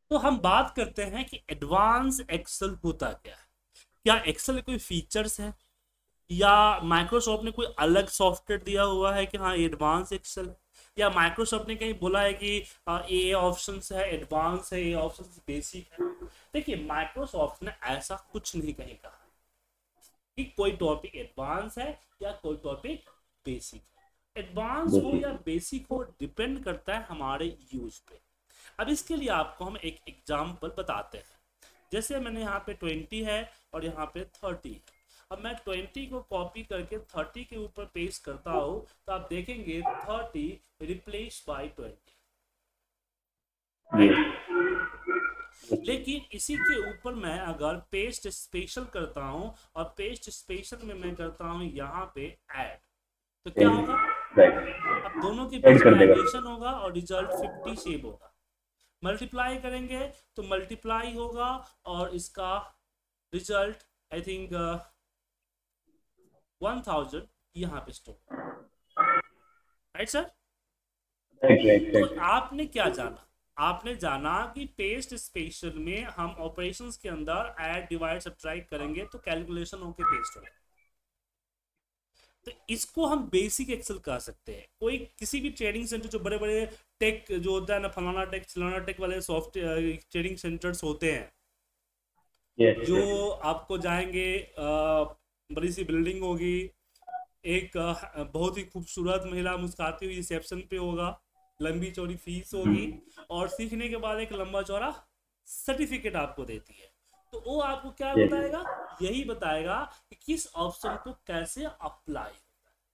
तो हम बात करते हैं कि एडवांस एक्सेल होता क्या है। क्या एक्सेल के कोई फीचर्स है, या माइक्रोसॉफ्ट ने कोई अलग सॉफ्टवेयर दिया हुआ है कि हाँ ये एडवांस एक्सेल है, या माइक्रोसॉफ्ट ने कहीं बोला है कि ये ऑप्शन है एडवांस है, ये ऑप्शन बेसिक है। देखिए, माइक्रोसॉफ्ट ने ऐसा कुछ नहीं कहीं कहा कि कोई टॉपिक एडवांस है या कोई टॉपिक बेसिक है। एडवांस हो या बेसिक। बेसिक हो, डिपेंड करता है हमारे यूज पे। अब इसके लिए आपको हम एक एग्जाम्पल बताते हैं। जैसे मैंने यहाँ पे 20 है और यहाँ पे 30 है। अब मैं 20 को कॉपी करके 30 के ऊपर पेस्ट करता हूँ, तो आप देखेंगे 30 रिप्लेस बाय 20, राइट। यस। लेकिन इसी के ऊपर मैं अगर पेस्ट स्पेशल करता हूँ, और पेस्ट स्पेशल में मैं करता हूँ यहाँ पे ऐड, तो क्या होगा? राइट। अब दोनों के ऐड बीच में कर देगा। एडिशन होगा और रिजल्ट 50 सेव होगा। मल्टीप्लाई करेंगे तो मल्टीप्लाई होगा, और इसका रिजल्ट आई थिंक 1000 यहाँ पे store, right sir. Right right तो राइट। आपने क्या जाना? आपने जाना कि पेस्ट स्पेशल में हम ऑपरेशंस के अंदर ऐड डिवाइड सब्ट्रैक्ट करेंगे तो कैलकुलेशन होके पेस्ट होगा। तो इसको हम बेसिक एक्सेल कह सकते हैं। कोई किसी भी ट्रेडिंग सेंटर, जो बड़े बड़े टेक जो होता है ना, फलाना टेक चिलाना टेक वाले सॉफ्टवेयर ट्रेडिंग सेंटर्स होते हैं, यस जो यस। आपको जाएंगे, बड़ी सी बिल्डिंग होगी, एक बहुत ही खूबसूरत महिला मुस्कुराती हुई रिसेप्शन पे होगा, लंबी चौड़ी फीस होगी, और सीखने के बाद एक लंबा चौड़ा सर्टिफिकेट आपको देती है। तो वो आपको क्या यस बताएगा? यही बताएगा कि किस ऑप्शन को कैसे अप्लाई होता है,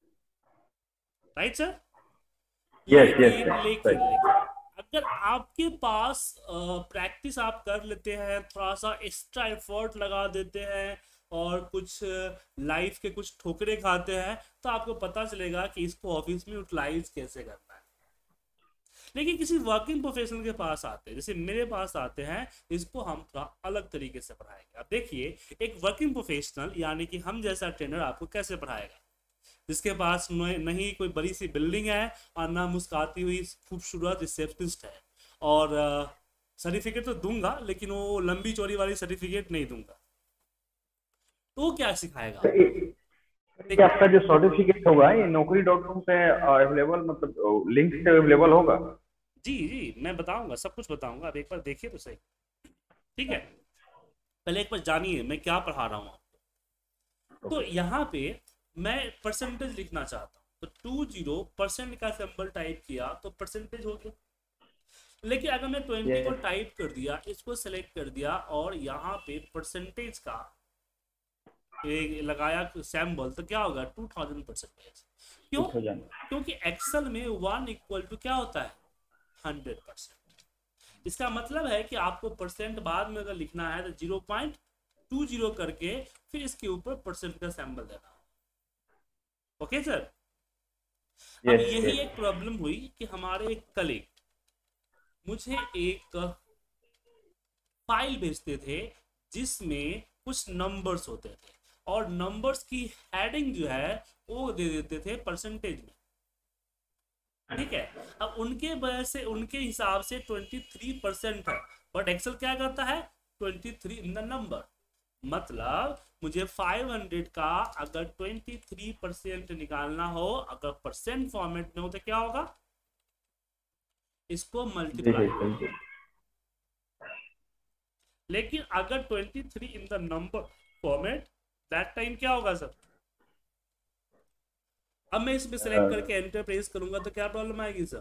राइट सर। Yes yes. लेकिन लेकिन राइट। लेकिन अगर आपके पास प्रैक्टिस आप कर लेते हैं, थोड़ा सा एक्स्ट्रा एफर्ट लगा देते हैं, और कुछ लाइफ के कुछ ठोकरे खाते हैं, तो आपको पता चलेगा कि इसको ऑफिस में यूटिलाइज कैसे करना है। लेकिन किसी वर्किंग प्रोफेशनल के पास आते हैं, जैसे मेरे पास आते हैं, इसको हम थोड़ा अलग तरीके से पढ़ाएंगे। अब देखिए, एक वर्किंग प्रोफेशनल यानी कि हम जैसा ट्रेनर आपको कैसे पढ़ाएगा, जिसके पास नहीं कोई बड़ी सी बिल्डिंग है, और ना मुस्कुराती हुई खूबसूरत रिसेप्शनिस्ट है, और सर्टिफिकेट तो दूंगा लेकिन वो लंबी चौड़ी वाली सर्टिफिकेट नहीं दूंगा, तो वो क्या सिखाएगा तो आपको? ये देखिए, आपका जो सर्टिफिकेट होगा ये नौकरी डॉट कॉम पे अवेलेबल, मतलब लिंक से अवेलेबल होगा? जी जी, मैं बताऊंगा, सब कुछ बताऊंगा, आप एक बार देखिए तो सही। ठीक है, पहले एक बार जानिए मैं क्या पढ़ा रहा हूँ आपको। तो ओके। यहाँ पे मैं परसेंटेज लिखना चाहता हूँ, तो 20% का सिंबल टाइप किया तो परसेंटेज हो गया। लेकिन अगर मैं 20 को यस। टाइप कर दिया, इसको सेलेक्ट कर दिया, और यहाँ पे परसेंटेज का एक लगाया सैम्बल, तो क्या होगा? 2000 परसेंटेज। क्यों? 2000। क्योंकि एक्सेल में 1 = क्या होता है? 100%। इसका मतलब है कि आपको परसेंट बाद में अगर लिखना है तो 0.20 करके फिर इसके ऊपर परसेंट का सैम्बल देना। Okay sir. अब यस यही यस। एक प्रॉब्लम हुई कि हमारे एक कलीग मुझे एक फाइल भेजते थे, जिसमें कुछ नंबर्स होते थे, और नंबर्स की हेडिंग जो है वो दे देते थे परसेंटेज में। ठीक है। अब उनके वजह से, उनके हिसाब से 23% है, बट एक्सेल क्या करता है? 23 इन द नंबर। मतलब मुझे 500 का अगर 23% निकालना हो, अगर परसेंट फॉर्मेट में हो, तो क्या होगा? इसको जी मल्टीप्लाई जी होगा। जी। लेकिन अगर 23 in the number format, that time क्या होगा सर? अब मैं इसमें सेलेक्ट करके एंटर प्रेस करूंगा तो क्या प्रॉब्लम आएगी सर?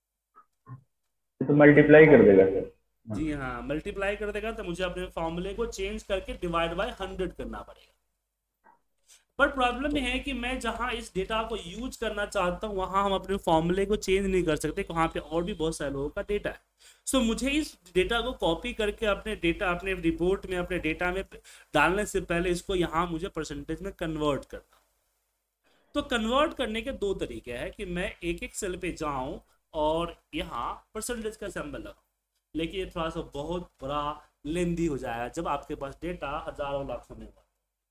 तो मल्टीप्लाई कर देगा सर। हाँ। जी हाँ, मल्टीप्लाई कर देगा, तो मुझे अपने फॉर्मूले को चेंज करके डिवाइड बाय 100 करना पड़ेगा। पर प्रॉब्लम यह है कि मैं जहां इस डेटा को यूज करना चाहता हूं, वहां हम अपने फॉर्मूले को चेंज नहीं कर सकते, वहां पे और भी बहुत सारे लोगों का डेटा है। सो मुझे इस डेटा को कॉपी करके अपने डेटा, अपने रिपोर्ट में, अपने डेटा में डालने से पहले इसको यहाँ मुझे परसेंटेज में कन्वर्ट करना। तो कन्वर्ट करने के दो तरीके हैं कि मैं एक एक सेल पे जाऊं और यहाँ परसेंटेज का सिंबल लगाऊं। लेकिन ये थोड़ा सा बहुत बड़ा लेंदी हो जाएगा जब आपके पास डेटा हजारों लाखों में होगा।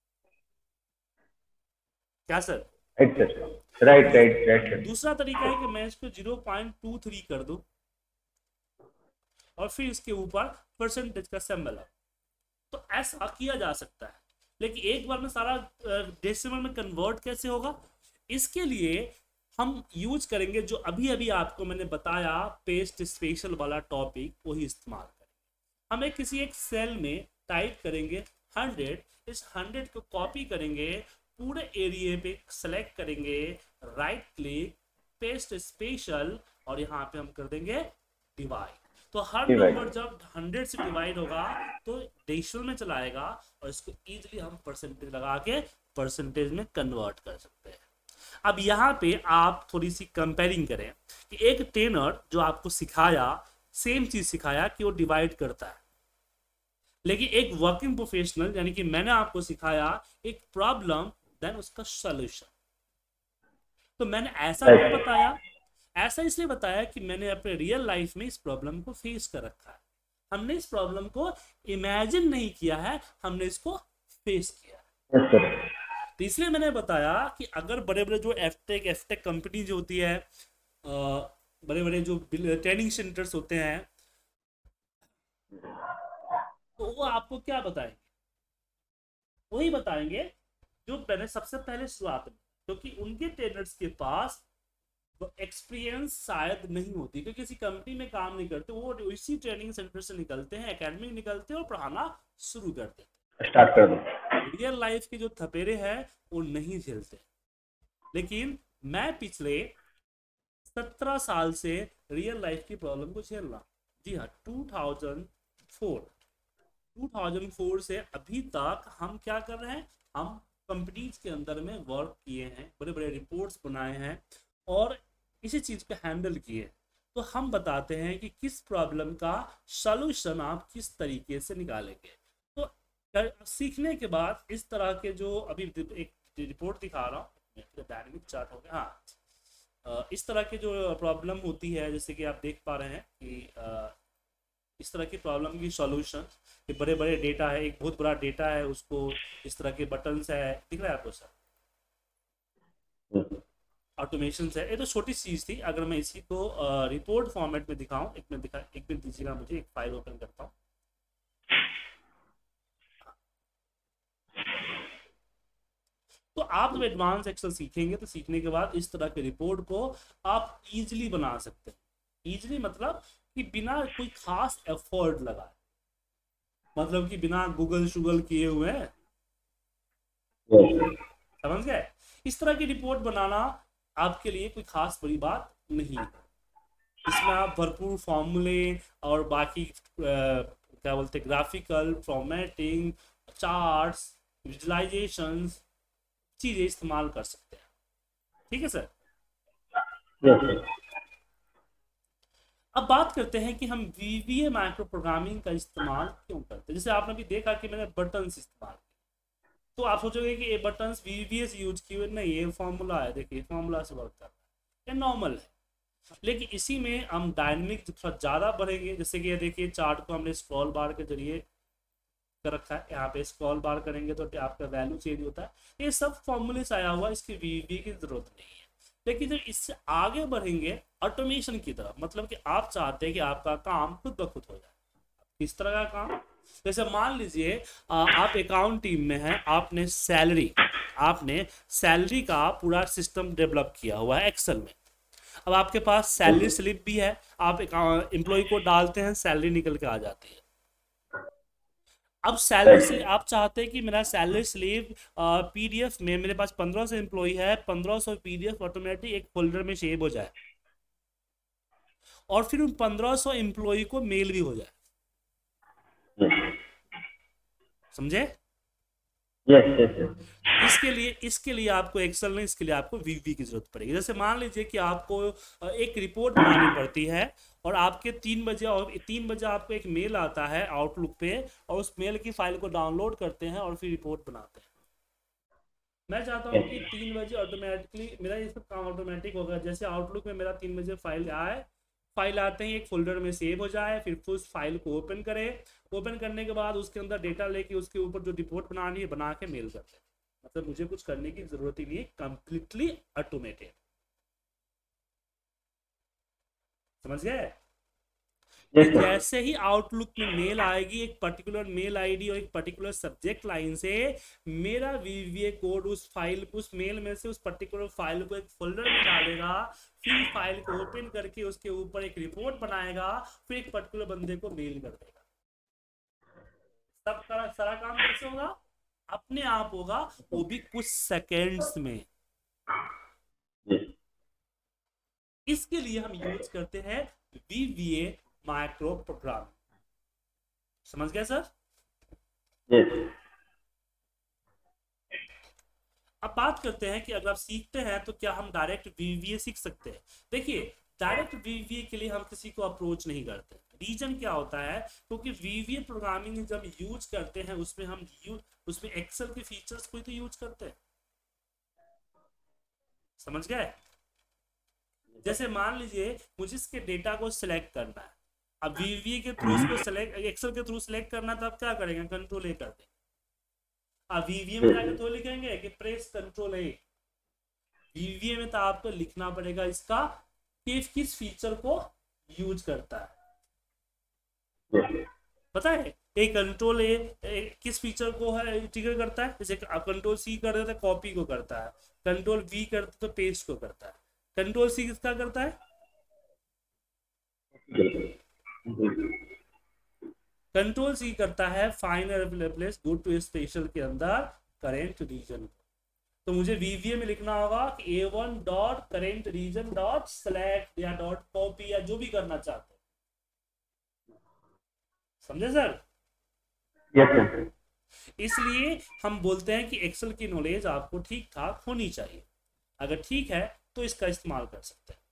क्या सर? Right sir. राइट दूस, राइट राइट सर। दूसरा तरीका है कि मैं इसको 0.23 कर दूं, और फिर इसके ऊपर परसेंटेज का सिंबल है। तो ऐसा किया जा सकता है, लेकिन एक बार में सारा डेसिमल में कन्वर्ट कैसे होगा? इसके लिए हम यूज करेंगे जो अभी अभी आपको मैंने बताया पेस्ट स्पेशल वाला टॉपिक, वही इस्तेमाल करेंगे। हम किसी एक सेल में टाइप करेंगे 100, इस 100 को कॉपी करेंगे, पूरे एरिया पे सेलेक्ट करेंगे, राइट क्लिक, पेस्ट स्पेशल, और यहाँ पे हम कर देंगे डिवाइड। तो हर नंबर जब 100 से डिवाइड होगा तो डेसिमल में चलाएगा, और इसको इजीली हम परसेंटेज लगा के परसेंटेज में कन्वर्ट कर सकते हैं। अब यहाँ पे आप थोड़ी सी कंपेयरिंग करें कि एक ट्रेनर जो आपको सिखाया, सेम चीज सिखाया कि वो डिवाइड करता है, लेकिन एक वर्किंग प्रोफेशनल यानी कि मैंने आपको सिखाया एक प्रॉब्लम देन उसका सॉल्यूशन। तो मैंने ऐसा क्यों बताया? ऐसा इसलिए बताया कि मैंने अपने रियल लाइफ में इस प्रॉब्लम को फेस कर रखा है। हमने इस प्रॉब्लम को इमेजिन नहीं किया है, हमने इसको फेस किया है। तो इसलिए मैंने बताया कि अगर बड़े बड़े जो एफटेक कंपनी जो होती है, बड़े बड़े जो ट्रेनिंग सेंटर्स होते हैं, तो वो आपको क्या बताएंगे? वही बताएंगे जो मैंने सबसे पहले शुरुआत में, क्योंकि उनके ट्रेनर्स के पास एक्सपीरियंस शायद नहीं होती, क्योंकि किसी कंपनी में काम नहीं करते, वो इसी ट्रेनिंग सेंटर से निकलते हैं, एकेडमी निकलते हैं और पढ़ाना शुरू कर देते हैं, स्टार्ट कर दो। रियल लाइफ के जो थपेरे हैं वो नहीं झेलते। लेकिन मैं पिछले 17 साल से रियल लाइफ की प्रॉब्लम को झेल रहा हूँ। जी हाँ, 2004 से अभी तक हम क्या कर रहे हैं? हम कंपनीज के अंदर में वर्क किए हैं, बड़े बड़े रिपोर्ट्स बनाए हैं और इसी चीज पे हैंडल किए। तो हम बताते हैं कि किस प्रॉब्लम का सॉल्यूशन आप किस तरीके से निकालेंगे। तो सीखने के बाद इस तरह के जो अभी एक रिपोर्ट दिखा रहा हूँ, डायनेमिक चार्ट हो गया, हाँ, इस तरह की जो प्रॉब्लम होती है, जैसे कि आप देख पा रहे हैं कि इस तरह की प्रॉब्लम की सॉल्यूशन, ये बड़े बड़े डेटा है, एक बहुत बड़ा डेटा है, उसको इस तरह के बटन्स है, दिख रहा है आपको सर, ऑटोमेशन है। ये तो छोटी चीज थी। अगर मैं इसी को रिपोर्ट फॉर्मेट में दिखाऊं, एक मिनट दीजिएगा मुझे, एक फाइल ओपन करता हूँ। तो आप जब एडवांस एक्सेल सीखेंगे तो सीखने के बाद इस तरह के रिपोर्ट को आप इजीली बना सकते हैं। इजीली मतलब कि बिना कोई खास एफर्ट लगाए, मतलब कि बिना गूगल शुगल किए हुए, समझ गए? इस तरह की रिपोर्ट बनाना आपके लिए कोई खास बड़ी बात नहीं है। इसमें आप भरपूर फॉर्मूले और बाकी क्या बोलते हैं, ग्राफिकल फॉर्मेटिंग, चार्ट्स, विजुलाइजेशंस, चीजें इस्तेमाल कर सकते हैं। ठीक है सर? अब बात करते हैं कि हम वीवीए माइक्रो प्रोग्रामिंग का इस्तेमाल क्यों करते हैं। जैसे आपने भी देखा कि मैंने बटन्स इस्तेमाल किए, तो आप सोचोगे कि ये बटन्स वीवीए से यूज किए, नहीं, ये फॉर्मूला है, देखिए फॉर्मूला से वर्क कर रहा है, ये नॉर्मल है। लेकिन इसी में हम डायनेमिक थोड़ा ज़्यादा बढ़ेंगे। जैसे कि ये देखिए, चार्ट को हमने स्क्रॉल बार के जरिए कर रखा है, यहाँ पे स्क्रॉल बार करेंगे तो आपका वैल्यू चेंज होता है। ये सब फॉर्मूले से आया हुआ, इसकी वीवी की जरूरत नहीं है। लेकिन जब इससे आगे बढ़ेंगे ऑटोमेशन की तरफ, मतलब कि आप चाहते हैं कि आपका काम खुद ब खुद हो जाए। किस तरह का काम? जैसे मान लीजिए आप अकाउंट टीम में हैं, आपने सैलरी का पूरा सिस्टम डेवलप किया हुआ है एक्सेल में। अब आपके पास सैलरी स्लिप भी है, आप एम्प्लॉय को डालते हैं, सैलरी निकल के आ जाती है। अब सैलरी स्लिप आप चाहते हैं कि मेरा सैलरी स्लिप पीडीएफ में, मेरे पास 1500 एम्प्लॉय है, 1500 पीडीएफ ऑटोमेटिक एक फोल्डर में सेव हो जाए और फिर उन 1500 एम्प्लॉय को मेल भी हो जाए। समझे? इसके लिए आपको एक्सेल नहीं, इसके लिए आपको वीवी की जरूरत पड़ेगी। जैसे मान लीजिए कि आपको एक रिपोर्ट बनानी पड़ती है और आपके 3 बजे आपको एक मेल आता है आउटलुक पे, और उस मेल की फाइल को डाउनलोड करते हैं और फिर रिपोर्ट बनाते हैं। मैं चाहता हूँ कि 3 बजे ऑटोमेटिकली मेरा ये सब काम ऑटोमेटिक होगा। जैसे आउटलुक में मेरा 3 बजे फाइल आते ही एक फोल्डर में सेव हो जाए, फिर उस फाइल को ओपन करें, ओपन करने के बाद उसके अंदर डेटा लेके उसके ऊपर जो रिपोर्ट बनानी है बना के मेल करते हैं। मतलब मुझे कुछ करने की जरूरत ही नहीं है, कंप्लीटली ऑटोमेटेड। समझ गए? कि यस सर। जैसे ही आउटलुक में मेल आएगी एक पर्टिकुलर मेल आईडी और एक पर्टिकुलर सब्जेक्ट लाइन से, मेरा वीवीए कोड उस मेल में से उस पर्टिकुलर फाइल को एक फोल्डर में डालेगा, फिर फाइल को ओपन करके उसके ऊपर एक रिपोर्ट बनाएगा, फिर एक पर्टिकुलर बंदे को मेल कर देगा। सब सारा काम कैसे होगा? अपने आप होगा, वो भी कुछ सेकेंड्स में। इसके लिए हम यूज करते हैं VBA माइक्रो प्रोग्राम। समझ गए सर? यस अब बात करते हैं कि अगर आप सीखते हैं तो क्या हम डायरेक्ट VBA सीख सकते हैं? देखिए, डायरेक्ट VBA के लिए हम किसी को अप्रोच नहीं करते। रीजन क्या होता है? क्योंकि VBA प्रोग्रामिंग जब यूज करते हैं उसमें एक्सेल के फीचर्स को ही तो यूज करते हैं। समझ गए? जैसे मान लीजिए मुझे इसके डेटा को सिलेक्ट करना है, अब VBA के थ्रू इसको सिलेक्ट, एक्सेल के थ्रू सिलेक्ट करना, तो आप क्या करेंगे? कंट्रोल ए कर देंगे। अब VBA में जाकर तो लिखेंगे कि प्रेस कंट्रोल ए। VBA में तो आपको लिखना पड़ेगा इसका कि किस फीचर को यूज करता है। पता है एक कंट्रोल ए किस फीचर को है ट्रिगर करता है? जैसे आप कंट्रोल C कर देते कॉपी को करता है, कंट्रोल V करते तो पेस्ट को करता है, कंट्रोल C किसका करता है? कंट्रोल C करता है find and replace go to special के अंदर करेंट रीजन। तो मुझे VBA में लिखना होगा कि A1 dot current region dot select या डॉट कॉपी या जो भी करना चाहते हैं। समझे सर? Yes sir. इसलिए हम बोलते हैं कि एक्सेल की नॉलेज आपको ठीक ठाक होनी चाहिए। अगर ठीक है तो इसका इस्तेमाल कर सकते हैं।